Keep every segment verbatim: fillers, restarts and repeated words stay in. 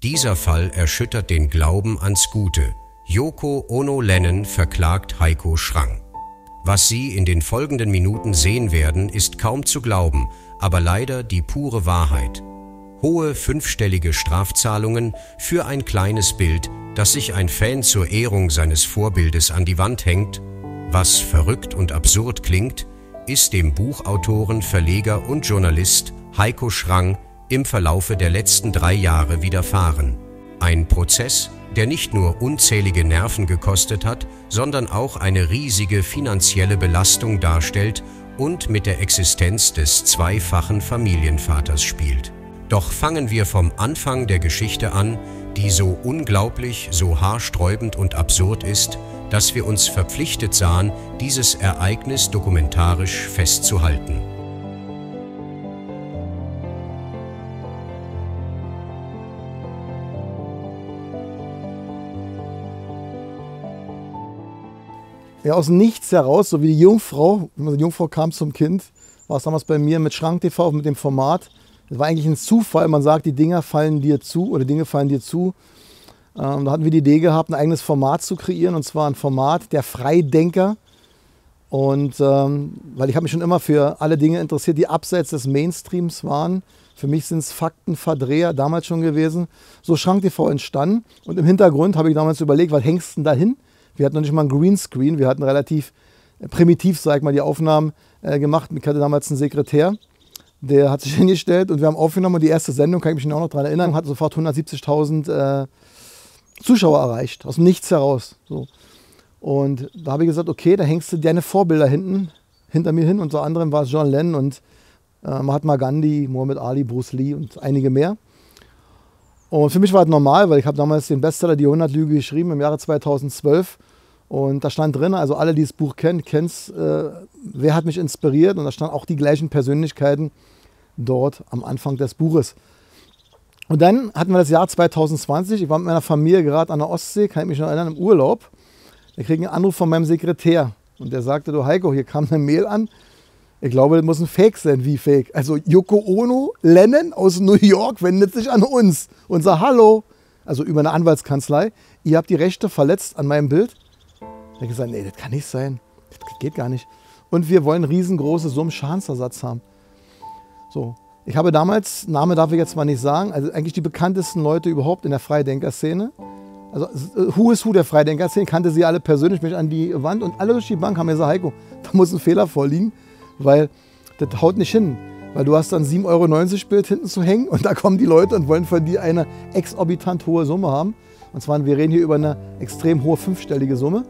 Dieser Fall erschüttert den Glauben ans Gute. Yoko Ono Lennon verklagt Heiko Schrang. Was Sie in den folgenden Minuten sehen werden, ist kaum zu glauben, aber leider die pure Wahrheit. Hohe fünfstellige Strafzahlungen für ein kleines Bild, das sich ein Fan zur Ehrung seines Vorbildes an die Wand hängt. Was verrückt und absurd klingt, ist dem Buchautoren, Verleger und Journalist Heiko Schrang im Verlaufe der letzten drei Jahre widerfahren. Ein Prozess, der nicht nur unzählige Nerven gekostet hat, sondern auch eine riesige finanzielle Belastung darstellt und mit der Existenz des zweifachen Familienvaters spielt. Doch fangen wir vom Anfang der Geschichte an, die so unglaublich, so haarsträubend und absurd ist, dass wir uns verpflichtet sahen, dieses Ereignis dokumentarisch festzuhalten. Ja, aus dem Nichts heraus, so wie die Jungfrau, die Jungfrau kam zum Kind, war es damals bei mir mit Schrank T V, mit dem Format. Das war eigentlich ein Zufall, man sagt, die Dinger fallen dir zu oder Dinge fallen dir zu. Ähm, da hatten wir die Idee gehabt, ein eigenes Format zu kreieren, und zwar ein Format der Freidenker. Und ähm, weil ich habe mich schon immer für alle Dinge interessiert, die abseits des Mainstreams waren. Für mich sind es Faktenverdreher damals schon gewesen. So Schrank T V entstanden, und im Hintergrund habe ich damals überlegt, was hängst du denn da hin? Wir hatten noch nicht mal einen Greenscreen, wir hatten relativ primitiv, sag ich mal, die Aufnahmen äh, gemacht. Ich hatte damals einen Sekretär, der hat sich hingestellt und wir haben aufgenommen, und die erste Sendung, kann ich mich auch noch daran erinnern, hat sofort hundertsiebzigtausend äh, Zuschauer erreicht, aus dem Nichts heraus. So. Und da habe ich gesagt, okay, da hängst du deine Vorbilder hinten, hinter mir hin, unter anderem war es John Lennon und äh, Mahatma Gandhi, Muhammad Ali, Bruce Lee und einige mehr. Und für mich war es normal, weil ich habe damals den Bestseller Die hundert-Lüge geschrieben im Jahre zweitausendzwölf. Und da stand drin, also alle, die das Buch kennen, kennen es, äh, wer hat mich inspiriert. Und da standen auch die gleichen Persönlichkeiten dort am Anfang des Buches. Und dann hatten wir das Jahr zweitausendzwanzig. Ich war mit meiner Familie gerade an der Ostsee, kann ich mich noch erinnern, im Urlaub. Da kriege ich einen Anruf von meinem Sekretär. Und der sagte, du Heiko, hier kam eine Mail an. Ich glaube, das muss ein Fake sein. Wie Fake? Also Yoko Ono Lennon aus New York wendet sich an uns und sagt, hallo, also über eine Anwaltskanzlei, ihr habt die Rechte verletzt an meinem Bild. Da habe ich gesagt, nee, das kann nicht sein. Das geht gar nicht. Und wir wollen riesengroße Summen Schadensersatz haben. So, ich habe damals, Name darf ich jetzt mal nicht sagen, also eigentlich die bekanntesten Leute überhaupt in der Freidenker-Szene. Also Who is Who der Freidenker-Szene, kannte sie alle persönlich, mich an die Wand, und alle durch die Bank haben mir gesagt, Heiko, da muss ein Fehler vorliegen. Weil das haut nicht hin. Weil du hast dann sieben Euro neunzig Bild hinten zu hängen, und da kommen die Leute und wollen von dir eine exorbitant hohe Summe haben. Und zwar, wir reden hier über eine extrem hohe fünfstellige Summe.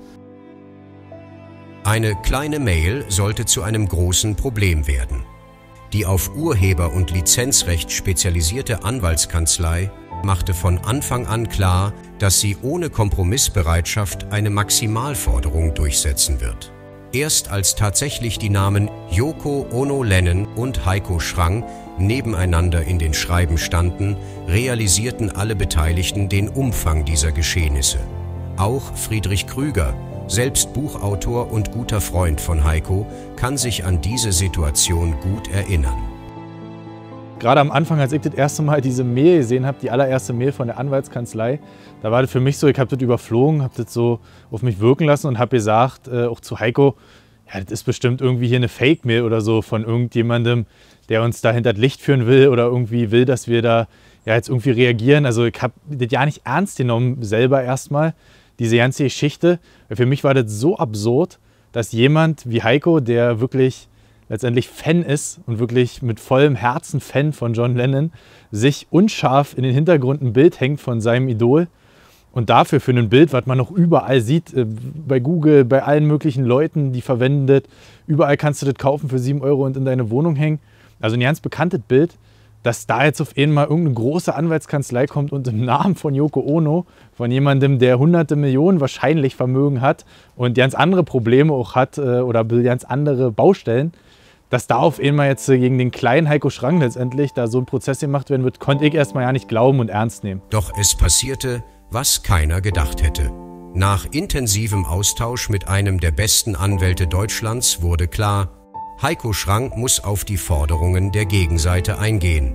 Eine kleine Mail sollte zu einem großen Problem werden. Die auf Urheber- und Lizenzrecht spezialisierte Anwaltskanzlei machte von Anfang an klar, dass sie ohne Kompromissbereitschaft eine Maximalforderung durchsetzen wird. Erst als tatsächlich die Namen Yoko Ono Lennon und Heiko Schrang nebeneinander in den Schreiben standen, realisierten alle Beteiligten den Umfang dieser Geschehnisse. Auch Friedrich Krüger, selbst Buchautor und guter Freund von Heiko, kann sich an diese Situation gut erinnern. Gerade am Anfang, als ich das erste Mal diese Mail gesehen habe, die allererste Mail von der Anwaltskanzlei, da war das für mich so, ich habe das überflogen, habe das so auf mich wirken lassen und habe gesagt, äh, auch zu Heiko, ja, das ist bestimmt irgendwie hier eine Fake-Mail oder so von irgendjemandem, der uns da hinter das Licht führen will oder irgendwie will, dass wir da ja jetzt irgendwie reagieren. Also ich habe das ja nicht ernst genommen selber erstmal, diese ganze Geschichte. Für mich war das so absurd, dass jemand wie Heiko, der wirklich letztendlich Fan ist und wirklich mit vollem Herzen Fan von John Lennon, sich unscharf in den Hintergrund ein Bild hängt von seinem Idol und dafür für ein Bild, was man noch überall sieht, bei Google, bei allen möglichen Leuten, die verwendet, überall kannst du das kaufen für sieben Euro und in deine Wohnung hängen. Also ein ganz bekanntes Bild, dass da jetzt auf einmal irgendeine große Anwaltskanzlei kommt und im Namen von Yoko Ono, von jemandem, der hunderte Millionen wahrscheinlich Vermögen hat und ganz andere Probleme auch hat oder ganz andere Baustellen, dass da auf einmal jetzt gegen den kleinen Heiko Schrang letztendlich da so ein Prozess gemacht werden wird, konnte ich erstmal ja nicht glauben und ernst nehmen. Doch es passierte, was keiner gedacht hätte. Nach intensivem Austausch mit einem der besten Anwälte Deutschlands wurde klar, Heiko Schrang muss auf die Forderungen der Gegenseite eingehen.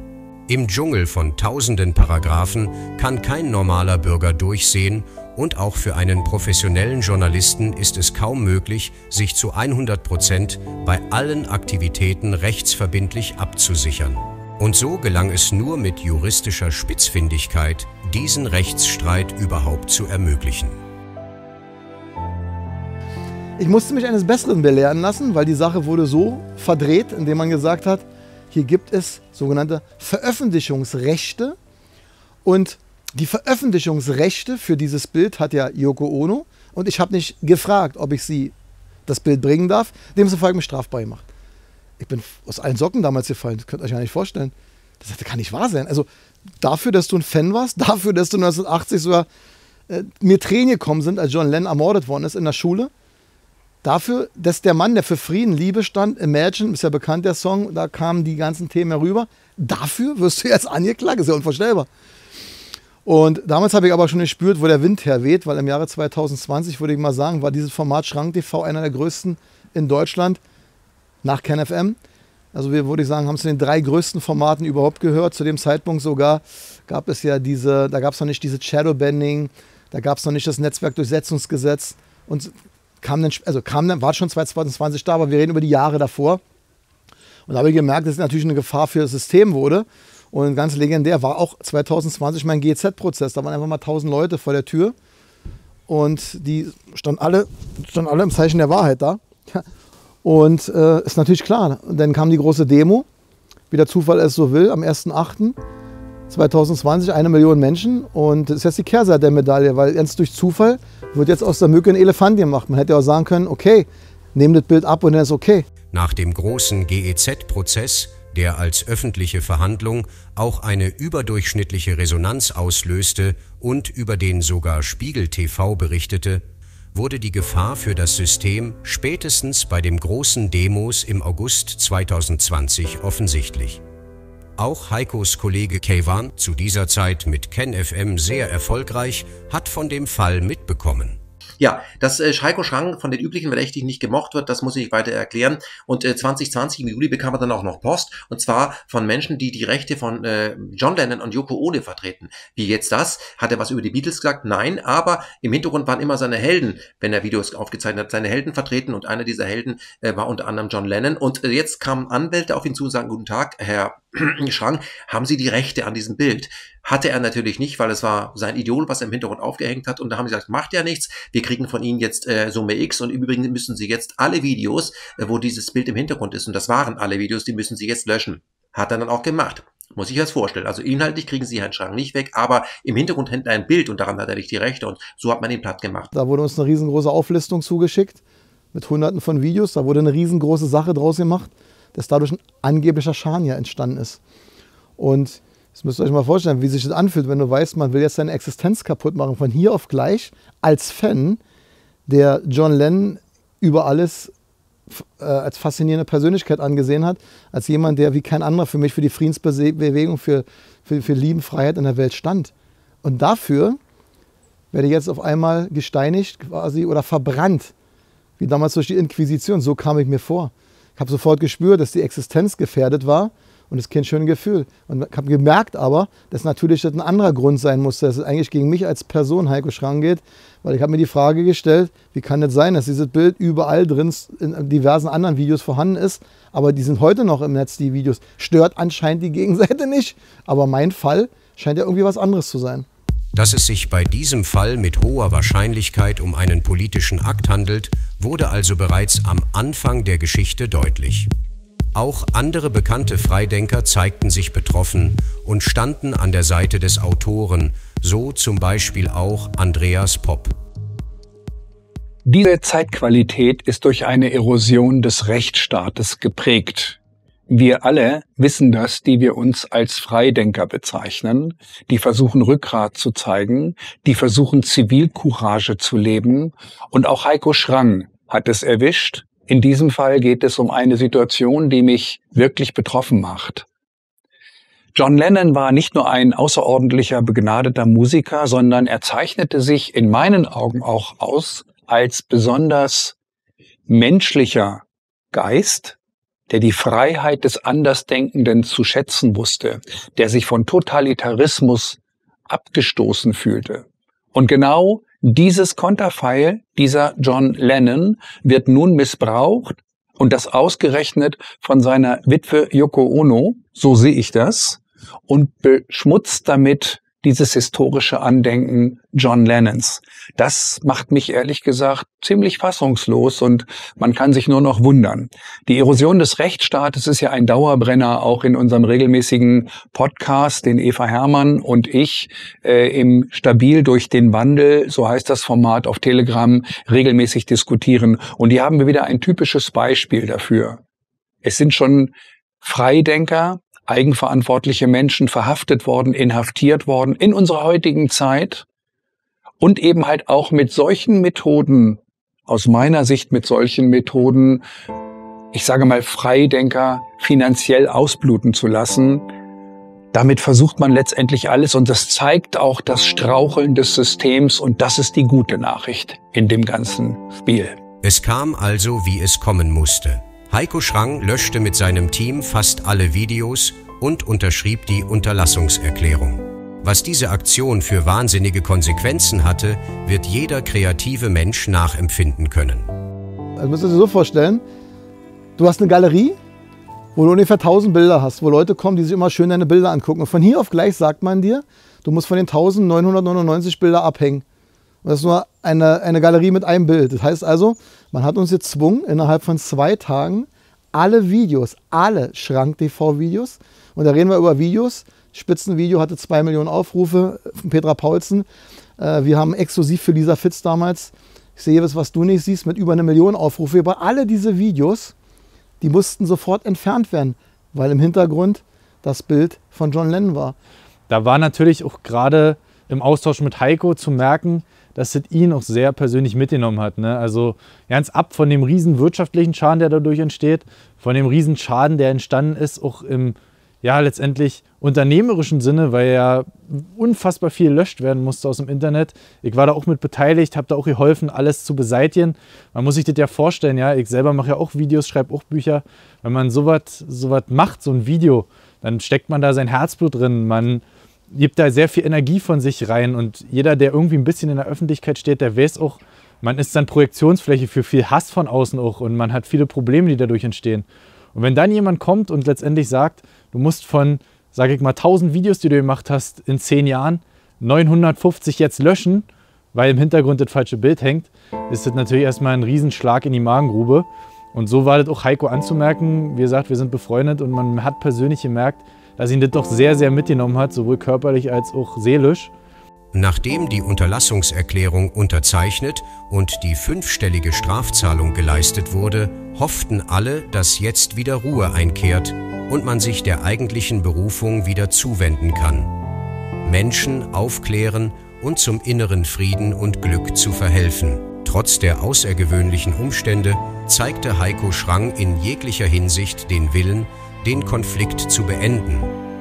Im Dschungel von tausenden Paragraphen kann kein normaler Bürger durchsehen und auch für einen professionellen Journalisten ist es kaum möglich, sich zu hundert Prozent bei allen Aktivitäten rechtsverbindlich abzusichern. Und so gelang es nur mit juristischer Spitzfindigkeit, diesen Rechtsstreit überhaupt zu ermöglichen. Ich musste mich eines Besseren belehren lassen, weil die Sache wurde so verdreht, indem man gesagt hat, hier gibt es sogenannte Veröffentlichungsrechte und die Veröffentlichungsrechte für dieses Bild hat ja Yoko Ono und ich habe nicht gefragt, ob ich sie das Bild bringen darf, demzufolge mich strafbar gemacht. Ich bin aus allen Socken damals gefallen, das könnt ihr euch gar nicht vorstellen. Das kann nicht wahr sein. Also dafür, dass du ein Fan warst, dafür, dass du neunzehnhundertachtzig sogar äh, mir Tränen gekommen sind, als John Lennon ermordet worden ist in der Schule, dafür, dass der Mann, der für Frieden, Liebe stand, Imagine, ist ja bekannt der Song, da kamen die ganzen Themen herüber, dafür wirst du jetzt angeklagt, ist ja unvorstellbar. Und damals habe ich aber schon gespürt, wo der Wind herweht, weil im Jahre zweitausendzwanzig, würde ich mal sagen, war dieses Format Schrank T V einer der größten in Deutschland, nach KenFM. Also wir, würde ich sagen, haben zu den drei größten Formaten überhaupt gehört. Zu dem Zeitpunkt sogar gab es ja diese, da gab es noch nicht dieses Shadowbanning, da gab es noch nicht das Netzwerkdurchsetzungsgesetz und kam dann, also kam dann, war schon zweitausendzwanzig da, aber wir reden über die Jahre davor. Und da habe ich gemerkt, dass es natürlich eine Gefahr für das System wurde. Und ganz legendär war auch zweitausendzwanzig mein G Z-Prozess. Da waren einfach mal tausend Leute vor der Tür und die standen alle, standen alle im Zeichen der Wahrheit da. Und äh, ist natürlich klar, dann kam die große Demo, wie der Zufall es so will, am ersten achten zweitausendzwanzig, eine Million Menschen. Und das ist jetzt die Kehrseite der Medaille, weil ganz durch Zufall wird jetzt aus der Mücke ein Elefant gemacht. Man hätte ja auch sagen können, okay, nehmt das Bild ab und dann ist okay. Nach dem großen G E Z-Prozess, der als öffentliche Verhandlung auch eine überdurchschnittliche Resonanz auslöste und über den sogar Spiegel T V berichtete, wurde die Gefahr für das System spätestens bei dem großen Demos im August zweitausendzwanzig offensichtlich. Auch Heikos Kollege Keyvan, zu dieser Zeit mit KenFM sehr erfolgreich, hat von dem Fall mitbekommen. Ja, dass äh, Heiko Schrang von den üblichen Verdächtigen nicht gemocht wird, das muss ich nicht weiter erklären. Und äh, zwanzig zwanzig im Juli bekam er dann auch noch Post, und zwar von Menschen, die die Rechte von äh, John Lennon und Yoko Ono vertreten. Wie jetzt das? Hat er was über die Beatles gesagt? Nein, aber im Hintergrund waren immer seine Helden, wenn er Videos aufgezeichnet hat, seine Helden vertreten, und einer dieser Helden äh, war unter anderem John Lennon. Und äh, jetzt kamen Anwälte auf ihn zu und sagen, guten Tag, Herr Schrang, haben Sie die Rechte an diesem Bild? Hatte er natürlich nicht, weil es war sein Idol, was er im Hintergrund aufgehängt hat. Und da haben sie gesagt, macht ja nichts, wir kriegen von Ihnen jetzt äh, Summe X, und im Übrigen müssen Sie jetzt alle Videos, äh, wo dieses Bild im Hintergrund ist, und das waren alle Videos, die müssen Sie jetzt löschen. Hat er dann auch gemacht. Muss ich das vorstellen. Also inhaltlich kriegen Sie Herrn Schrang nicht weg, aber im Hintergrund hängt ein Bild und daran hat er nicht die Rechte, und so hat man ihn platt gemacht. Da wurde uns eine riesengroße Auflistung zugeschickt mit hunderten von Videos. Da wurde eine riesengroße Sache draus gemacht, dass dadurch ein angeblicher Schaden ja entstanden ist. Und das müsst ihr euch mal vorstellen, wie sich das anfühlt, wenn du weißt, man will jetzt seine Existenz kaputt machen. Von hier auf gleich als Fan, der John Lennon über alles äh, als faszinierende Persönlichkeit angesehen hat, als jemand, der wie kein anderer für mich für die Friedensbewegung, für, für, für Lieben, Freiheit in der Welt stand. Und dafür werde ich jetzt auf einmal gesteinigt quasi oder verbrannt, wie damals durch die Inquisition. So kam ich mir vor. Ich habe sofort gespürt, dass die Existenz gefährdet war. Und das ist kein schönes Gefühl. Und ich habe gemerkt aber, dass natürlich das ein anderer Grund sein musste, dass es eigentlich gegen mich als Person, Heiko Schrang, geht. Weil ich habe mir die Frage gestellt, wie kann das sein, dass dieses Bild überall drin in diversen anderen Videos vorhanden ist, aber die sind heute noch im Netz, die Videos. Stört anscheinend die Gegenseite nicht. Aber mein Fall scheint ja irgendwie was anderes zu sein. Dass es sich bei diesem Fall mit hoher Wahrscheinlichkeit um einen politischen Akt handelt, wurde also bereits am Anfang der Geschichte deutlich. Auch andere bekannte Freidenker zeigten sich betroffen und standen an der Seite des Autoren, so zum Beispiel auch Andreas Popp. Diese Zeitqualität ist durch eine Erosion des Rechtsstaates geprägt. Wir alle wissen das, die wir uns als Freidenker bezeichnen, die versuchen Rückgrat zu zeigen, die versuchen Zivilcourage zu leben, und auch Heiko Schrang hat es erwischt. In diesem Fall geht es um eine Situation, die mich wirklich betroffen macht. John Lennon war nicht nur ein außerordentlicher, begnadeter Musiker, sondern er zeichnete sich in meinen Augen auch aus als besonders menschlicher Geist, der die Freiheit des Andersdenkenden zu schätzen wusste, der sich von Totalitarismus abgestoßen fühlte. Und genau dieses Konterfei, dieser John Lennon, wird nun missbraucht und das ausgerechnet von seiner Witwe Yoko Ono, so sehe ich das, und beschmutzt damit dieses historische Andenken John Lennons. Das macht mich ehrlich gesagt ziemlich fassungslos und man kann sich nur noch wundern. Die Erosion des Rechtsstaates ist ja ein Dauerbrenner auch in unserem regelmäßigen Podcast, den Eva Hermann und ich äh, im Stabil durch den Wandel, so heißt das Format auf Telegram, regelmäßig diskutieren. Und hier haben wir wieder ein typisches Beispiel dafür. Es sind schon Freidenker, eigenverantwortliche Menschen verhaftet worden, inhaftiert worden in unserer heutigen Zeit und eben halt auch mit solchen Methoden, aus meiner Sicht mit solchen Methoden, ich sage mal Freidenker finanziell ausbluten zu lassen. Damit versucht man letztendlich alles und das zeigt auch das Straucheln des Systems und das ist die gute Nachricht in dem ganzen Spiel. Es kam also, wie es kommen musste. Heiko Schrang löschte mit seinem Team fast alle Videos und unterschrieb die Unterlassungserklärung. Was diese Aktion für wahnsinnige Konsequenzen hatte, wird jeder kreative Mensch nachempfinden können. Also müsst ihr dir so vorstellen, du hast eine Galerie, wo du ungefähr tausend Bilder hast, wo Leute kommen, die sich immer schön deine Bilder angucken. Und von hier auf gleich sagt man dir, du musst von den eintausendneunhundertneunundneunzig Bilder abhängen. Und das ist nur eine, eine Galerie mit einem Bild. Das heißt also, man hat uns gezwungen, innerhalb von zwei Tagen alle Videos, alle Schrank-T V-Videos, und da reden wir über Videos, Spitzenvideo hatte zwei Millionen Aufrufe von Petra Paulsen. Wir haben exklusiv für Lisa Fitz damals, ich sehe es, was du nicht siehst, mit über eine Million Aufrufe. Aber alle diese Videos, die mussten sofort entfernt werden, weil im Hintergrund das Bild von John Lennon war. Da war natürlich auch gerade im Austausch mit Heiko zu merken, dass es ihn auch sehr persönlich mitgenommen hat. Ne? Also ganz ab von dem riesen wirtschaftlichen Schaden, der dadurch entsteht, von dem riesen Schaden, der entstanden ist, auch im ja, letztendlich unternehmerischen Sinne, weil ja unfassbar viel gelöscht werden musste aus dem Internet. Ich war da auch mit beteiligt, habe da auch geholfen, alles zu beseitigen. Man muss sich das ja vorstellen, ja, ich selber mache ja auch Videos, schreibe auch Bücher. Wenn man sowas sowas macht, so ein Video, dann steckt man da sein Herzblut drin, man gibt da sehr viel Energie von sich rein und jeder, der irgendwie ein bisschen in der Öffentlichkeit steht, der weiß auch, man ist dann Projektionsfläche für viel Hass von außen auch und man hat viele Probleme, die dadurch entstehen. Und wenn dann jemand kommt und letztendlich sagt, du musst von, sage ich mal, tausend Videos, die du gemacht hast in zehn Jahren, neunhundertfünfzig jetzt löschen, weil im Hintergrund das falsche Bild hängt, ist das natürlich erstmal ein Riesenschlag in die Magengrube. Und so war das auch Heiko anzumerken. Wie gesagt, wir sind befreundet und man hat persönlich gemerkt, dass ihn das doch sehr, sehr mitgenommen hat, sowohl körperlich als auch seelisch. Nachdem die Unterlassungserklärung unterzeichnet und die fünfstellige Strafzahlung geleistet wurde, hofften alle, dass jetzt wieder Ruhe einkehrt und man sich der eigentlichen Berufung wieder zuwenden kann. Menschen aufklären und zum inneren Frieden und Glück zu verhelfen. Trotz der außergewöhnlichen Umstände zeigte Heiko Schrang in jeglicher Hinsicht den Willen, den Konflikt zu beenden.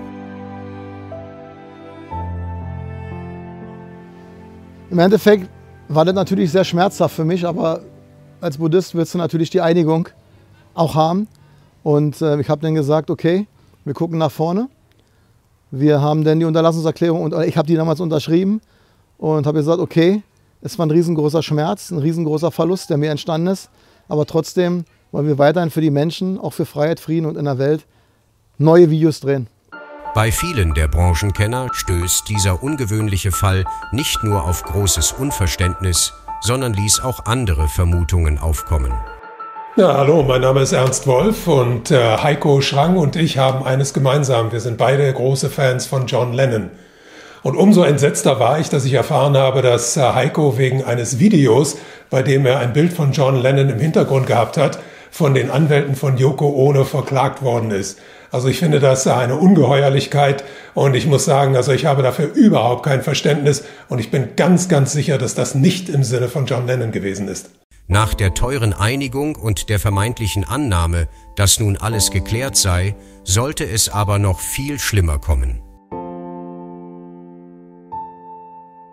Im Endeffekt war das natürlich sehr schmerzhaft für mich, aber als Buddhist willst du natürlich die Einigung auch haben. Und äh, ich habe dann gesagt, okay, wir gucken nach vorne. Wir haben dann die Unterlassungserklärung, und ich habe die damals unterschrieben und habe gesagt, okay, es war ein riesengroßer Schmerz, ein riesengroßer Verlust, der mir entstanden ist. Aber trotzdem wollen wir weiterhin für die Menschen, auch für Freiheit, Frieden und in der Welt, neue Videos drehen. Bei vielen der Branchenkenner stößt dieser ungewöhnliche Fall nicht nur auf großes Unverständnis, sondern ließ auch andere Vermutungen aufkommen. Ja, hallo, mein Name ist Ernst Wolf und äh, Heiko Schrang und ich haben eines gemeinsam. Wir sind beide große Fans von John Lennon. Und umso entsetzter war ich, dass ich erfahren habe, dass äh, Heiko wegen eines Videos, bei dem er ein Bild von John Lennon im Hintergrund gehabt hat, von den Anwälten von Yoko Ono verklagt worden ist. Also ich finde das eine Ungeheuerlichkeit und ich muss sagen, also ich habe dafür überhaupt kein Verständnis und ich bin ganz, ganz sicher, dass das nicht im Sinne von John Lennon gewesen ist. Nach der teuren Einigung und der vermeintlichen Annahme, dass nun alles geklärt sei, sollte es aber noch viel schlimmer kommen.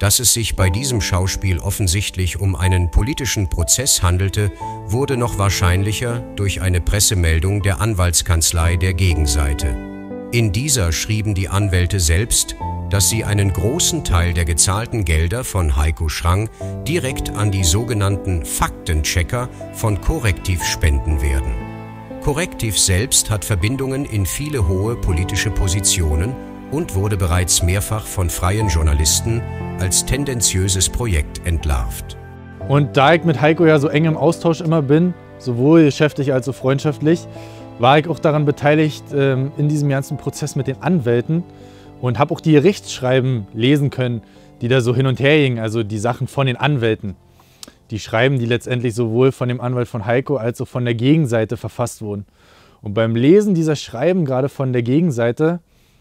Dass es sich bei diesem Schauspiel offensichtlich um einen politischen Prozess handelte, wurde noch wahrscheinlicher durch eine Pressemeldung der Anwaltskanzlei der Gegenseite. In dieser schrieben die Anwälte selbst, dass sie einen großen Teil der gezahlten Gelder von Heiko Schrang direkt an die sogenannten Faktenchecker von Correctiv spenden werden. Correctiv selbst hat Verbindungen in viele hohe politische Positionen und wurde bereits mehrfach von freien Journalisten als tendenziöses Projekt entlarvt. Und da ich mit Heiko ja so eng im Austausch immer bin, sowohl geschäftlich als auch freundschaftlich, war ich auch daran beteiligt ähm, in diesem ganzen Prozess mit den Anwälten und habe auch die Gerichtsschreiben lesen können, die da so hin und her gingen, also die Sachen von den Anwälten. Die Schreiben, die letztendlich sowohl von dem Anwalt von Heiko als auch von der Gegenseite verfasst wurden. Und beim Lesen dieser Schreiben, gerade von der Gegenseite,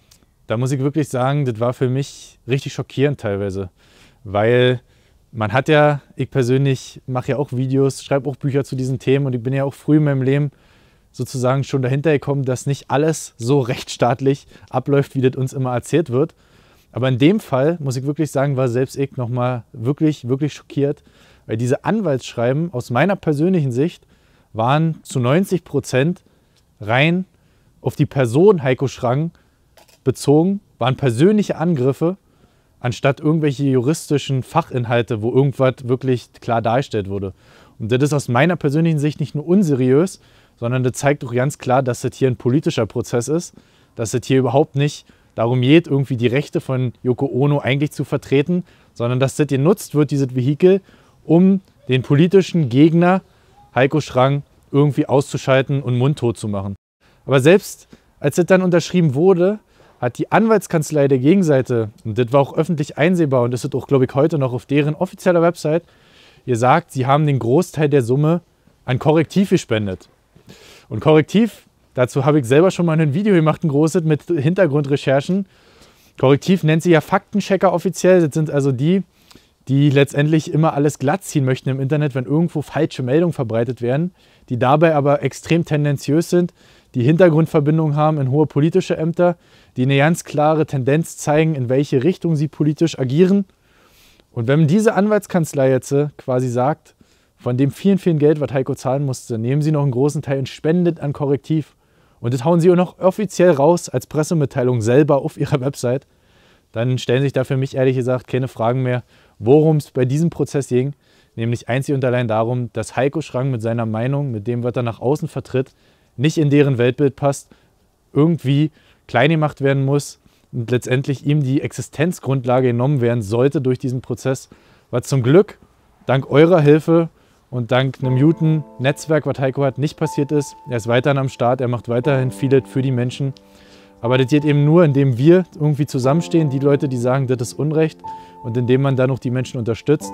da muss ich wirklich sagen, das war für mich richtig schockierend teilweise. Weil man hat ja, ich persönlich mache ja auch Videos, schreibe auch Bücher zu diesen Themen und ich bin ja auch früh in meinem Leben sozusagen schon dahinter gekommen, dass nicht alles so rechtsstaatlich abläuft, wie das uns immer erzählt wird. Aber in dem Fall, muss ich wirklich sagen, war selbst ich nochmal wirklich, wirklich schockiert, weil diese Anwaltsschreiben aus meiner persönlichen Sicht waren zu neunzig Prozent rein auf die Person Heiko Schrang bezogen, waren persönliche Angriffe, anstatt irgendwelche juristischen Fachinhalte, wo irgendwas wirklich klar dargestellt wurde. Und das ist aus meiner persönlichen Sicht nicht nur unseriös, sondern das zeigt auch ganz klar, dass das hier ein politischer Prozess ist, dass es hier überhaupt nicht darum geht, irgendwie die Rechte von Yoko Ono eigentlich zu vertreten, sondern dass das genutzt wird, dieses Vehikel, um den politischen Gegner Heiko Schrang irgendwie auszuschalten und mundtot zu machen. Aber selbst als das dann unterschrieben wurde, hat die Anwaltskanzlei der Gegenseite, und das war auch öffentlich einsehbar und das ist auch, glaube ich, heute noch auf deren offizieller Website, gesagt, sie haben den Großteil der Summe an Correctiv gespendet. Und Correctiv, dazu habe ich selber schon mal ein Video gemacht, ein großes mit Hintergrundrecherchen. Correctiv nennt sich ja Faktenchecker offiziell. Das sind also die, die letztendlich immer alles glatt ziehen möchten im Internet, wenn irgendwo falsche Meldungen verbreitet werden, die dabei aber extrem tendenziös sind, die Hintergrundverbindungen haben in hohe politische Ämter, die eine ganz klare Tendenz zeigen, in welche Richtung sie politisch agieren. Und wenn diese Anwaltskanzlei jetzt quasi sagt, von dem vielen, vielen Geld, was Heiko zahlen musste, nehmen sie noch einen großen Teil und spendet an Correctiv. Und das hauen sie auch noch offiziell raus als Pressemitteilung selber auf ihrer Website. Dann stellen sich da für mich ehrlich gesagt keine Fragen mehr, worum es bei diesem Prozess ging. Nämlich einzig und allein darum, dass Heiko Schrang mit seiner Meinung, mit dem, was er nach außen vertritt, nicht in deren Weltbild passt, irgendwie klein gemacht werden muss und letztendlich ihm die Existenzgrundlage genommen werden sollte durch diesen Prozess, was zum Glück dank eurer Hilfe und dank einem guten Netzwerk, was Heiko hat, nicht passiert ist. Er ist weiterhin am Start, er macht weiterhin vieles für die Menschen. Aber das geht eben nur, indem wir irgendwie zusammenstehen, die Leute, die sagen, das ist Unrecht, und indem man dann auch die Menschen unterstützt.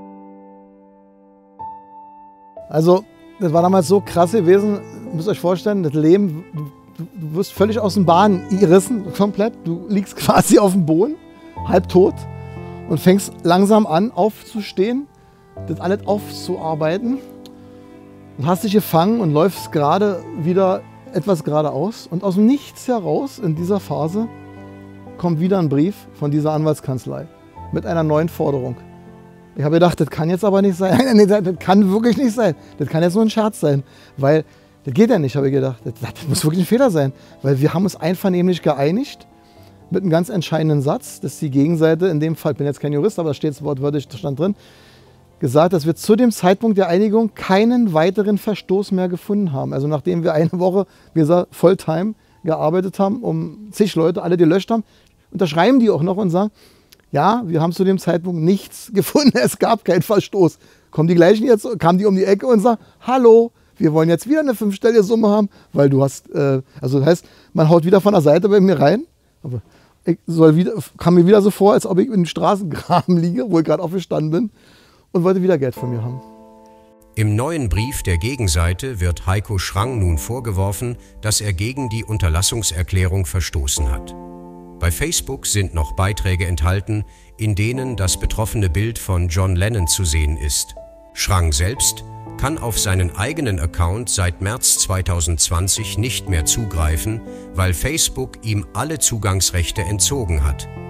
Also, das war damals so krass gewesen, ihr müsst euch vorstellen, das Leben, du, du wirst völlig aus den Bahnen gerissen, komplett. Du liegst quasi auf dem Boden, halb tot, und fängst langsam an aufzustehen, das alles aufzuarbeiten, und hast dich gefangen und läufst gerade wieder etwas geradeaus. Und aus dem Nichts heraus, in dieser Phase, kommt wieder ein Brief von dieser Anwaltskanzlei mit einer neuen Forderung. Ich habe gedacht, das kann jetzt aber nicht sein. Nee, das kann wirklich nicht sein. Das kann jetzt nur ein Scherz sein. Weil, das geht ja nicht, habe ich gedacht. Das, das muss wirklich ein Fehler sein. Weil wir haben uns einvernehmlich geeinigt mit einem ganz entscheidenden Satz, dass die Gegenseite, in dem Fall, ich bin jetzt kein Jurist, aber da steht es wortwörtlich, da stand drin, gesagt, dass wir zu dem Zeitpunkt der Einigung keinen weiteren Verstoß mehr gefunden haben. Also nachdem wir eine Woche, wie gesagt, Volltime gearbeitet haben, um zig Leute, alle gelöscht haben, unterschreiben die auch noch und sagen, ja, wir haben zu dem Zeitpunkt nichts gefunden, es gab keinen Verstoß. Kommen die gleichen jetzt, kamen die um die Ecke und sagen, hallo, wir wollen jetzt wieder eine fünfstellige Summe haben, weil du hast, äh, also das heißt, man haut wieder von der Seite bei mir rein, aber ich soll wieder, kam mir wieder so vor, als ob ich in den Straßengraben liege, wo ich gerade aufgestanden bin, und wollte wieder Geld von mir haben. Im neuen Brief der Gegenseite wird Heiko Schrang nun vorgeworfen, dass er gegen die Unterlassungserklärung verstoßen hat. Bei Facebook sind noch Beiträge enthalten, in denen das betroffene Bild von John Lennon zu sehen ist. Schrang selbst kann auf seinen eigenen Account seit März zweitausendzwanzig nicht mehr zugreifen, weil Facebook ihm alle Zugangsrechte entzogen hat.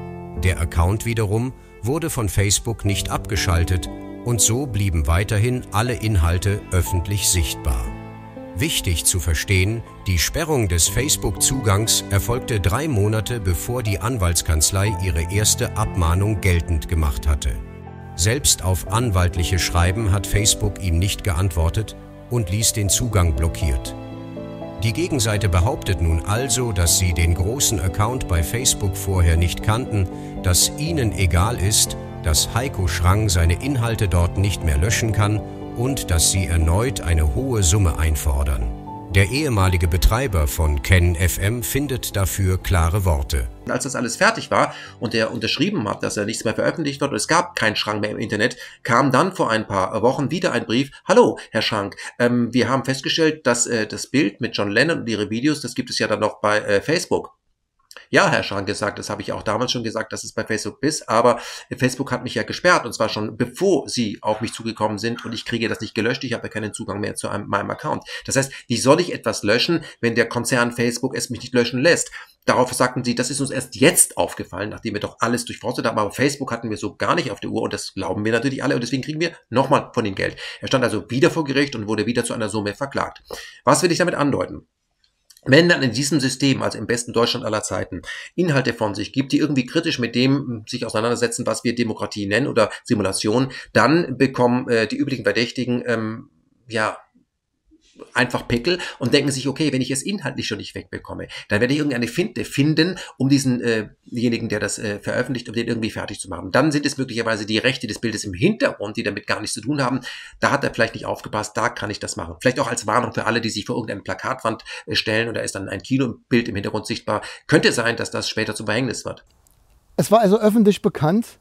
Der Account wiederum wurde von Facebook nicht abgeschaltet und so blieben weiterhin alle Inhalte öffentlich sichtbar. Wichtig zu verstehen, die Sperrung des Facebook-Zugangs erfolgte drei Monate bevor die Anwaltskanzlei ihre erste Abmahnung geltend gemacht hatte. Selbst auf anwaltliche Schreiben hat Facebook ihm nicht geantwortet und ließ den Zugang blockiert. Die Gegenseite behauptet nun also, dass sie den großen Account bei Facebook vorher nicht kannten, dass ihnen egal ist, dass Heiko Schrang seine Inhalte dort nicht mehr löschen kann und dass sie erneut eine hohe Summe einfordern. Der ehemalige Betreiber von Ken F M findet dafür klare Worte. Als das alles fertig war und er unterschrieben hat, dass er nichts mehr veröffentlicht wird und es gab keinen Schrang mehr im Internet, kam dann vor ein paar Wochen wieder ein Brief: Hallo, Herr Schrang, ähm, wir haben festgestellt, dass äh, das Bild mit John Lennon und ihre Videos, das gibt es ja dann noch bei äh, Facebook. Ja, Herr Schrang gesagt, das habe ich auch damals schon gesagt, dass es bei Facebook ist, aber Facebook hat mich ja gesperrt und zwar schon bevor Sie auf mich zugekommen sind und ich kriege das nicht gelöscht, ich habe ja keinen Zugang mehr zu einem, meinem Account. Das heißt, wie soll ich etwas löschen, wenn der Konzern Facebook es mich nicht löschen lässt? Darauf sagten sie, das ist uns erst jetzt aufgefallen, nachdem wir doch alles durchforstet haben, aber Facebook hatten wir so gar nicht auf der Uhr und das glauben wir natürlich alle und deswegen kriegen wir nochmal von ihm Geld. Er stand also wieder vor Gericht und wurde wieder zu einer Summe verklagt. Was will ich damit andeuten? Wenn dann in diesem System, also im besten Deutschland aller Zeiten, Inhalte von sich gibt, die irgendwie kritisch mit dem sich auseinandersetzen, was wir Demokratie nennen oder Simulation, dann bekommen äh, die üblichen Verdächtigen ähm, ja einfach Pickel und denken sich, okay, wenn ich es inhaltlich schon nicht wegbekomme, dann werde ich irgendeine Finte finden, um diesen äh, denjenigen, der das äh, veröffentlicht, um den irgendwie fertig zu machen. Dann sind es möglicherweise die Rechte des Bildes im Hintergrund, die damit gar nichts zu tun haben. Da hat er vielleicht nicht aufgepasst, da kann ich das machen. Vielleicht auch als Warnung für alle, die sich vor irgendeine Plakatwand äh, stellen und da ist dann ein Kinobild im Hintergrund sichtbar. Könnte sein, dass das später zum Verhängnis wird. Es war also öffentlich bekannt,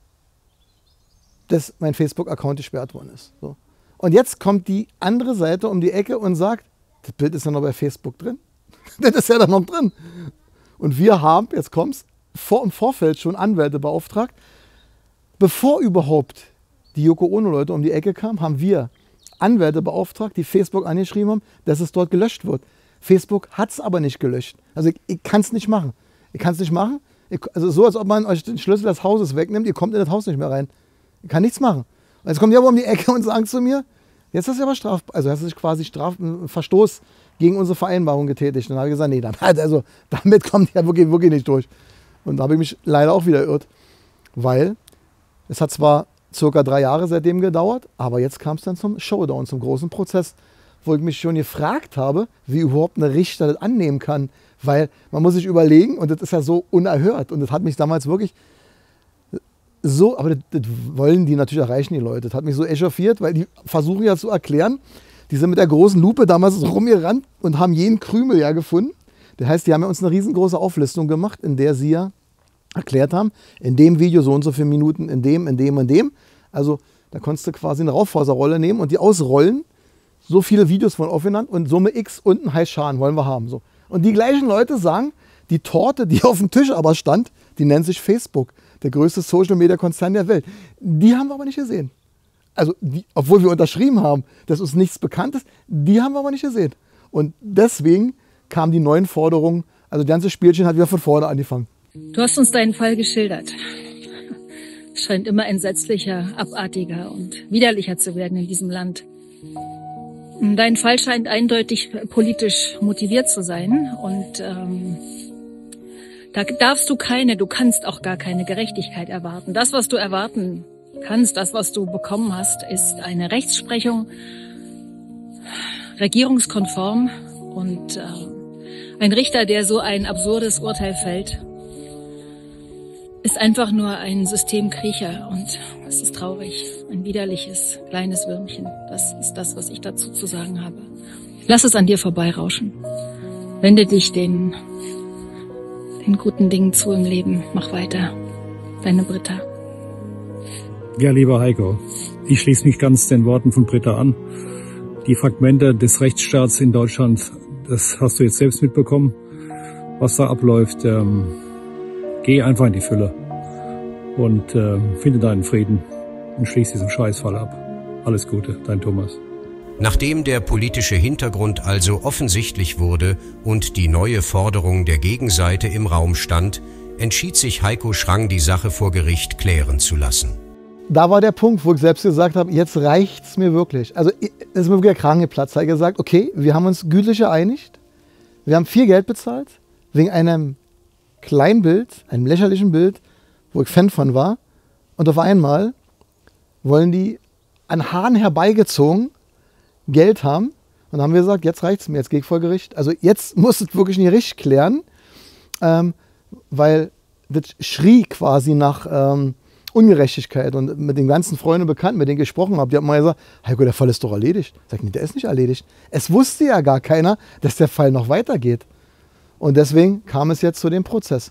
dass mein Facebook-Account gesperrt worden ist. So. Und jetzt kommt die andere Seite um die Ecke und sagt, das Bild ist ja noch bei Facebook drin. Das ist ja da noch drin. Und wir haben, jetzt kommt's, vor, im Vorfeld schon Anwälte beauftragt. Bevor überhaupt die Yoko Ono-Leute um die Ecke kamen, haben wir Anwälte beauftragt, die Facebook angeschrieben haben, dass es dort gelöscht wird. Facebook hat es aber nicht gelöscht. Also ich, ich kann es nicht machen. Ich kann es nicht machen. Ich, also so, als ob man euch den Schlüssel des Hauses wegnimmt, ihr kommt in das Haus nicht mehr rein. Ich kann nichts machen. Und jetzt kommen die aber um die Ecke und sagen zu mir, jetzt hast du aber Straf, also hast du dich quasi Straf, Verstoß gegen unsere Vereinbarung getätigt. Und dann habe ich gesagt, nee, dann, also, damit kommt ja wirklich, wirklich nicht durch. Und da habe ich mich leider auch wieder irrt, weil es hat zwar circa drei Jahre seitdem gedauert, aber jetzt kam es dann zum Showdown, zum großen Prozess, wo ich mich schon gefragt habe, wie überhaupt eine Richter das annehmen kann, weil man muss sich überlegen, und das ist ja so unerhört, und das hat mich damals wirklich so, aber das, das wollen die natürlich erreichen, die Leute. Das hat mich so echauffiert, weil die versuchen ja zu erklären, die sind mit der großen Lupe damals so rumgerannt und haben jeden Krümel ja gefunden. Das heißt, die haben ja uns eine riesengroße Auflistung gemacht, in der sie ja erklärt haben, in dem Video so und so viele Minuten, in dem, in dem, in dem. Also da konntest du quasi eine Raufaserrolle nehmen und die ausrollen, so viele Videos von aufgenannt und Summe X und ein Heißscharen wollen wir haben. So. Und die gleichen Leute sagen, die Torte, die auf dem Tisch aber stand, die nennt sich Facebook. Der größte Social-Media-Konzern der Welt. Die haben wir aber nicht gesehen. Also, die, obwohl wir unterschrieben haben, dass uns nichts bekannt ist, die haben wir aber nicht gesehen. Und deswegen kamen die neuen Forderungen, also das ganze Spielchen hat wieder von vorne angefangen. Du hast uns deinen Fall geschildert. Es scheint immer entsetzlicher, abartiger und widerlicher zu werden in diesem Land. Dein Fall scheint eindeutig politisch motiviert zu sein und ähm, da darfst du keine, du kannst auch gar keine Gerechtigkeit erwarten. Das, was du erwarten kannst, das, was du bekommen hast, ist eine Rechtsprechung, regierungskonform und äh, ein Richter, der so ein absurdes Urteil fällt, ist einfach nur ein Systemkriecher und es ist traurig, ein widerliches, kleines Würmchen. Das ist das, was ich dazu zu sagen habe. Lass es an dir vorbeirauschen. Wende dich den, den guten Dingen zu im Leben. Mach weiter. Deine Britta. Ja, lieber Heiko, ich schließe mich ganz den Worten von Britta an. Die Fragmente des Rechtsstaats in Deutschland, das hast du jetzt selbst mitbekommen, was da abläuft. Ähm, geh einfach in die Fülle und äh, finde deinen Frieden und schließ diesen Scheißfall ab. Alles Gute, dein Thomas. Nachdem der politische Hintergrund also offensichtlich wurde und die neue Forderung der Gegenseite im Raum stand, entschied sich Heiko Schrang, die Sache vor Gericht klären zu lassen. Da war der Punkt, wo ich selbst gesagt habe, jetzt reicht's mir wirklich. Also es ist mir wirklich der Kragen geplatzt. Da habe ich gesagt, okay, wir haben uns gütlich geeinigt. Wir haben viel Geld bezahlt, wegen einem kleinen Bild, einem lächerlichen Bild, wo ich Fan von war. Und auf einmal wollen die an Haaren herbeigezogen Geld haben. Und dann haben wir gesagt, jetzt reicht's mir, jetzt gehe ich vor Gericht. Also jetzt muss es wirklich ein Gericht klären, ähm, weil das schrie quasi nach ähm, Ungerechtigkeit. Und mit den ganzen Freunden und Bekannten, mit denen ich gesprochen habe, die haben mal gesagt, Heiko, der Fall ist doch erledigt. Sag ich, nee, der ist nicht erledigt. Es wusste ja gar keiner, dass der Fall noch weitergeht. Und deswegen kam es jetzt zu dem Prozess.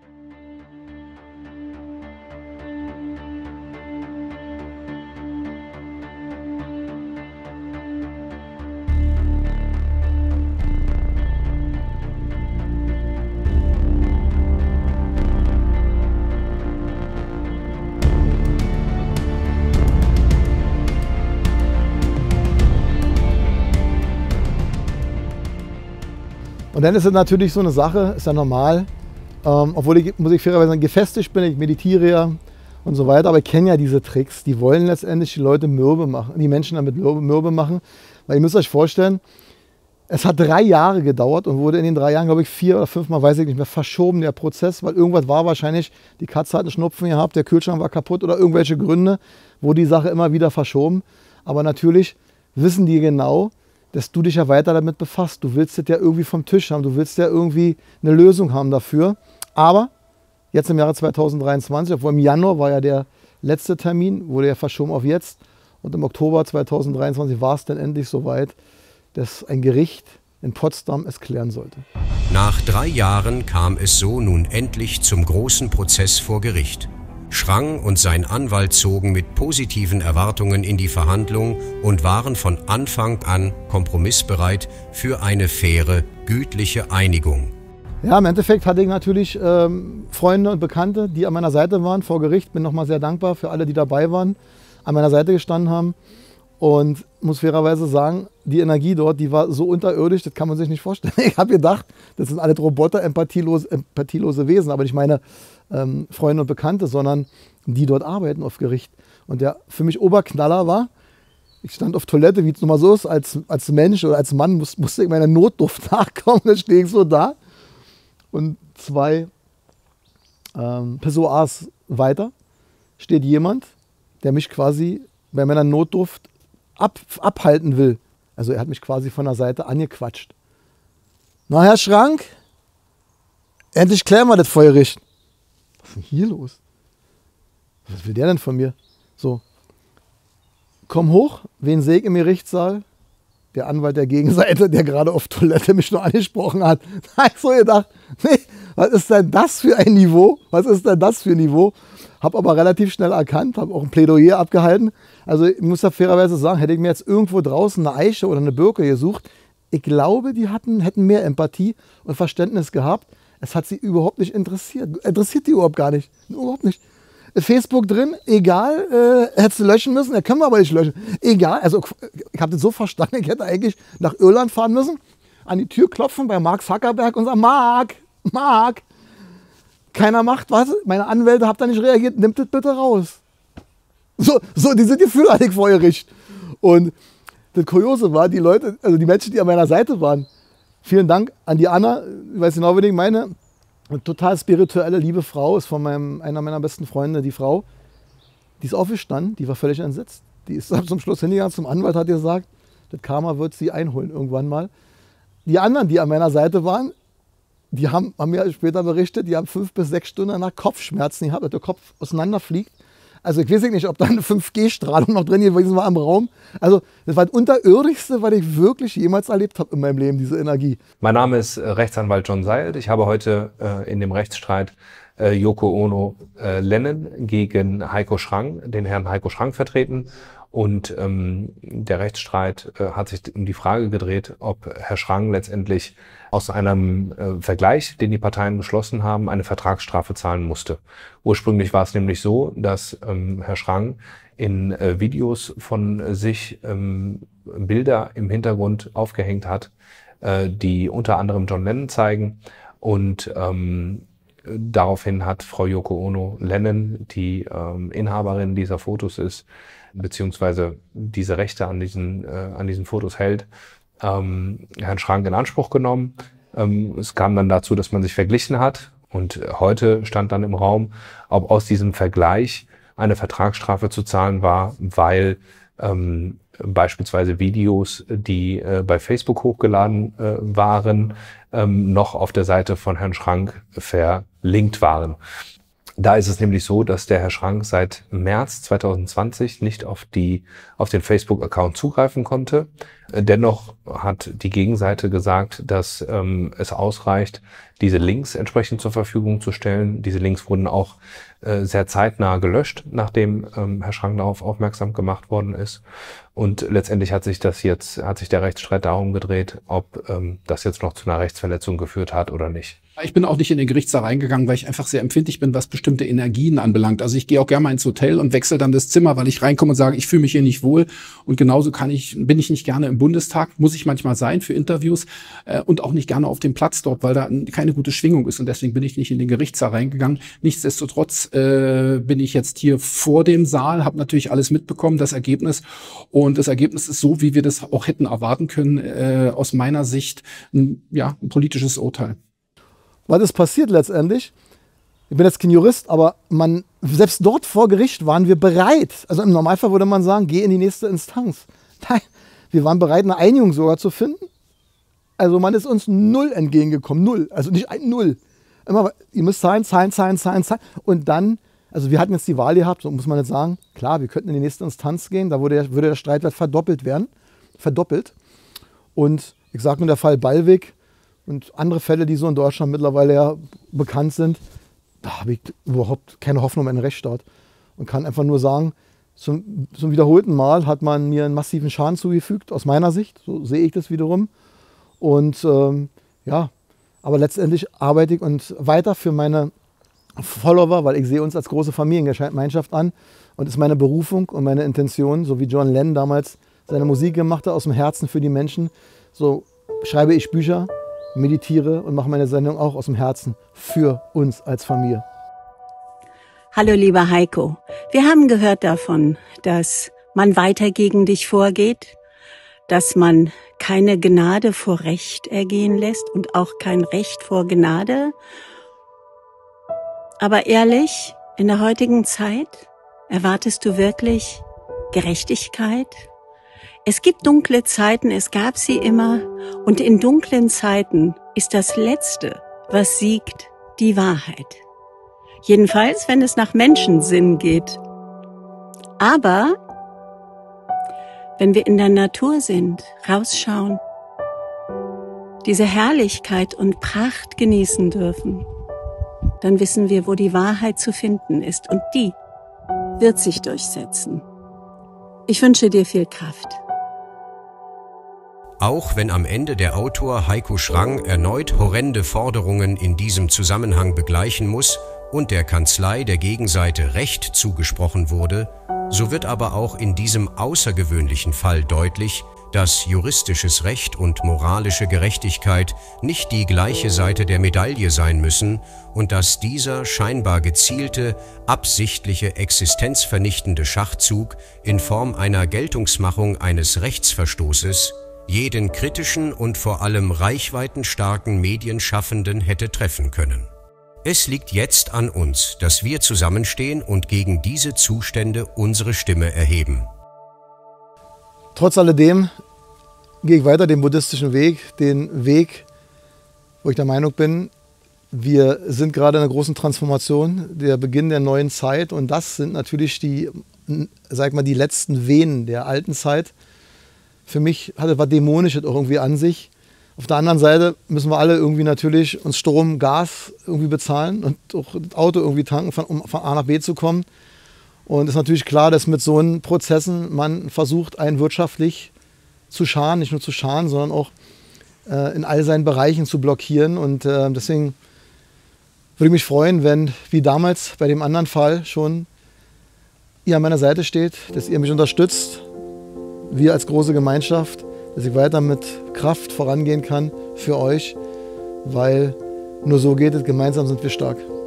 Und dann ist es natürlich so eine Sache, ist ja normal, ähm, obwohl ich, muss ich fairerweise sagen, gefestigt bin, ich meditiere ja und so weiter, aber ich kenne ja diese Tricks, die wollen letztendlich die Leute mürbe machen, die Menschen damit mürbe machen, weil ihr müsst euch vorstellen, es hat drei Jahre gedauert und wurde in den drei Jahren, glaube ich, vier oder fünfmal, weiß ich nicht mehr, verschoben, der Prozess, weil irgendwas war wahrscheinlich, die Katze hat einen Schnupfen gehabt, der Kühlschrank war kaputt oder irgendwelche Gründe, wo die Sache immer wieder verschoben. Aber natürlich wissen die genau, dass du dich ja weiter damit befasst. Du willst das ja irgendwie vom Tisch haben, du willst ja irgendwie eine Lösung haben dafür. Aber jetzt im Jahre zweitausenddreiundzwanzig, obwohl im Januar war ja der letzte Termin, wurde ja verschoben auf jetzt. Und im Oktober zweitausenddreiundzwanzig war es dann endlich soweit, dass ein Gericht in Potsdam es klären sollte. Nach drei Jahren kam es so nun endlich zum großen Prozess vor Gericht. Schrang und sein Anwalt zogen mit positiven Erwartungen in die Verhandlung und waren von Anfang an kompromissbereit für eine faire, gütliche Einigung. Ja, im Endeffekt hatte ich natürlich ähm, Freunde und Bekannte, die an meiner Seite waren vor Gericht. Bin nochmal sehr dankbar für alle, die dabei waren, an meiner Seite gestanden haben. Und muss fairerweise sagen, die Energie dort, die war so unterirdisch, das kann man sich nicht vorstellen. Ich habe gedacht, das sind alle Roboter, empathielose, empathielose Wesen, aber nicht meine ähm, Freunde und Bekannte, sondern die dort arbeiten auf Gericht. Und der für mich Oberknaller war, ich stand auf Toilette, wie es nun mal so ist, als, als Mensch oder als Mann muss, musste ich meiner Notdurft nachkommen, dann stehe ich so da. Und zwei ähm, Pessoas weiter steht jemand, der mich quasi bei meiner Notdurft Ab, abhalten will. Also er hat mich quasi von der Seite angequatscht. Na, Herr Schrang, endlich klären wir das vor Gericht. Was ist denn hier los? Was will der denn von mir? So, komm hoch, wen sehe ich im Gerichtssaal? Der Anwalt der Gegenseite, der gerade auf Toilette mich nur angesprochen hat. Da habe ich so gedacht, nee, was ist denn das für ein Niveau? Was ist denn das für ein Niveau? Habe aber relativ schnell erkannt, habe auch ein Plädoyer abgehalten. Also ich muss da fairerweise sagen, hätte ich mir jetzt irgendwo draußen eine Eiche oder eine Birke gesucht, ich glaube, die hatten, hätten mehr Empathie und Verständnis gehabt. Es hat sie überhaupt nicht interessiert. Interessiert die überhaupt gar nicht. Überhaupt nicht. Facebook drin, egal, äh, hättest du löschen müssen, ja, können wir aber nicht löschen. Egal, also ich habe das so verstanden, ich hätte eigentlich nach Irland fahren müssen, an die Tür klopfen bei Mark Zuckerberg und sagen, Mark, Mark, keiner macht was, meine Anwälte haben da nicht reagiert, nimmt das bitte raus. So, so diese Gefühle hatte ich vor Gericht. Und das Kuriose war, die Leute, also die Menschen, die an meiner Seite waren, vielen Dank an die Anna, ich weiß genau, wen ich meine, eine total spirituelle, liebe Frau, ist von meinem, einer meiner besten Freunde, die Frau, die ist aufgestanden, die war völlig entsetzt. Die ist zum Schluss hingegangen zum Anwalt, hat gesagt, das Karma wird sie einholen irgendwann mal. Die anderen, die an meiner Seite waren, die haben, haben mir später berichtet, die haben fünf bis sechs Stunden nach Kopfschmerzen gehabt, dass der Kopf auseinanderfliegt. Also ich weiß nicht, ob da eine fünf G Strahlung noch drin gewesen war im Raum. Also das war das Unterirdischste, was ich wirklich jemals erlebt habe in meinem Leben, diese Energie. Mein Name ist Rechtsanwalt John Seilt. Ich habe heute äh, in dem Rechtsstreit äh, Yoko Ono äh, Lennon gegen Heiko Schrang, den Herrn Heiko Schrang, vertreten. Und ähm, der Rechtsstreit äh, hat sich um die Frage gedreht, ob Herr Schrang letztendlich aus einem äh, Vergleich, den die Parteien beschlossen haben, eine Vertragsstrafe zahlen musste. Ursprünglich war es nämlich so, dass ähm, Herr Schrang in äh, Videos von sich ähm, Bilder im Hintergrund aufgehängt hat, äh, die unter anderem John Lennon zeigen. Und ähm, daraufhin hat Frau Yoko Ono Lennon, die ähm, Inhaberin dieser Fotos ist, beziehungsweise diese Rechte an diesen, äh, an diesen Fotos hält, ähm, Herrn Schrank in Anspruch genommen. Ähm, es kam dann dazu, dass man sich verglichen hat. Und heute stand dann im Raum, ob aus diesem Vergleich eine Vertragsstrafe zu zahlen war, weil ähm, beispielsweise Videos, die äh, bei Facebook hochgeladen äh, waren, ähm, noch auf der Seite von Herrn Schrank verlinkt waren. Da ist es nämlich so, dass der Herr Schrank seit März zweitausendzwanzig nicht auf die, auf den Facebook-Account zugreifen konnte. Dennoch hat die Gegenseite gesagt, dass ähm, es ausreicht, diese Links entsprechend zur Verfügung zu stellen. Diese Links wurden auch äh, sehr zeitnah gelöscht, nachdem ähm, Herr Schrank darauf aufmerksam gemacht worden ist. Und letztendlich hat sich das jetzt, hat sich der Rechtsstreit darum gedreht, ob ähm, das jetzt noch zu einer Rechtsverletzung geführt hat oder nicht. Ich bin auch nicht in den Gerichtssaal reingegangen, weil ich einfach sehr empfindlich bin, was bestimmte Energien anbelangt. Also ich gehe auch gerne mal ins Hotel und wechsle dann das Zimmer, weil ich reinkomme und sage, ich fühle mich hier nicht wohl. Und genauso kann ich, bin ich nicht gerne im Bundestag, muss ich manchmal sein für Interviews äh, und auch nicht gerne auf dem Platz dort, weil da keine gute Schwingung ist. Und deswegen bin ich nicht in den Gerichtssaal reingegangen. Nichtsdestotrotz äh, bin ich jetzt hier vor dem Saal, habe natürlich alles mitbekommen, das Ergebnis. Und das Ergebnis ist so, wie wir das auch hätten erwarten können, äh, aus meiner Sicht ein, ja, ein politisches Urteil. Was ist passiert letztendlich? Ich bin jetzt kein Jurist, aber man, selbst dort vor Gericht waren wir bereit. Also im Normalfall würde man sagen, geh in die nächste Instanz. Nein, wir waren bereit, eine Einigung sogar zu finden. Also man ist uns null entgegengekommen, null. Also nicht ein Null. Immer, ihr müsst zahlen, zahlen, zahlen, zahlen, zahlen. Und dann, also wir hatten jetzt die Wahl gehabt, so muss man jetzt sagen, klar, wir könnten in die nächste Instanz gehen, da würde der, würde der Streitwert verdoppelt werden. Verdoppelt. Und ich sage nur der Fall Ballweg, und andere Fälle, die so in Deutschland mittlerweile ja bekannt sind, da habe ich überhaupt keine Hoffnung auf einen Rechtsstaat. Und kann einfach nur sagen, zum, zum wiederholten Mal hat man mir einen massiven Schaden zugefügt, aus meiner Sicht. So sehe ich das wiederum. Und ähm, ja, aber letztendlich arbeite ich und weiter für meine Follower, weil ich sehe uns als große Familiengemeinschaft an. Und ist meine Berufung und meine Intention, so wie John Lennon damals seine Musik gemacht hat, aus dem Herzen für die Menschen, so schreibe ich Bücher, meditiere und mache meine Sendung auch aus dem Herzen für uns als Familie. Hallo lieber Heiko, wir haben gehört davon, dass man weiter gegen dich vorgeht, dass man keine Gnade vor Recht ergehen lässt und auch kein Recht vor Gnade. Aber ehrlich, in der heutigen Zeit erwartest du wirklich Gerechtigkeit? Es gibt dunkle Zeiten, es gab sie immer, und in dunklen Zeiten ist das Letzte, was siegt, die Wahrheit. Jedenfalls, wenn es nach Menschensinn geht. Aber wenn wir in der Natur sind, rausschauen, diese Herrlichkeit und Pracht genießen dürfen, dann wissen wir, wo die Wahrheit zu finden ist, und die wird sich durchsetzen. Ich wünsche dir viel Kraft. Auch wenn am Ende der Autor Heiko Schrang erneut horrende Forderungen in diesem Zusammenhang begleichen muss und der Kanzlei der Gegenseite Recht zugesprochen wurde, so wird aber auch in diesem außergewöhnlichen Fall deutlich, dass juristisches Recht und moralische Gerechtigkeit nicht die gleiche Seite der Medaille sein müssen und dass dieser scheinbar gezielte, absichtliche, existenzvernichtende Schachzug in Form einer Geltungsmachung eines Rechtsverstoßes jeden kritischen und vor allem reichweitenstarken Medienschaffenden hätte treffen können. Es liegt jetzt an uns, dass wir zusammenstehen und gegen diese Zustände unsere Stimme erheben. Trotz alledem gehe ich weiter den buddhistischen Weg, den Weg, wo ich der Meinung bin, wir sind gerade in einer großen Transformation, der Beginn der neuen Zeit, und das sind natürlich die, sag mal, die letzten Venen der alten Zeit. Für mich hat etwas Dämonisches auch irgendwie an sich. Auf der anderen Seite müssen wir alle irgendwie natürlich uns Strom, Gas irgendwie bezahlen und auch das Auto irgendwie tanken, um von A nach B zu kommen. Und es ist natürlich klar, dass mit so einen Prozessen man versucht, einen wirtschaftlich zu scharen, nicht nur zu scharen, sondern auch äh, in all seinen Bereichen zu blockieren. Und äh, deswegen würde ich mich freuen, wenn, wie damals bei dem anderen Fall schon, ihr an meiner Seite steht, dass ihr mich unterstützt, wir als große Gemeinschaft, dass ich weiter mit Kraft vorangehen kann für euch, weil nur so geht es, gemeinsam sind wir stark.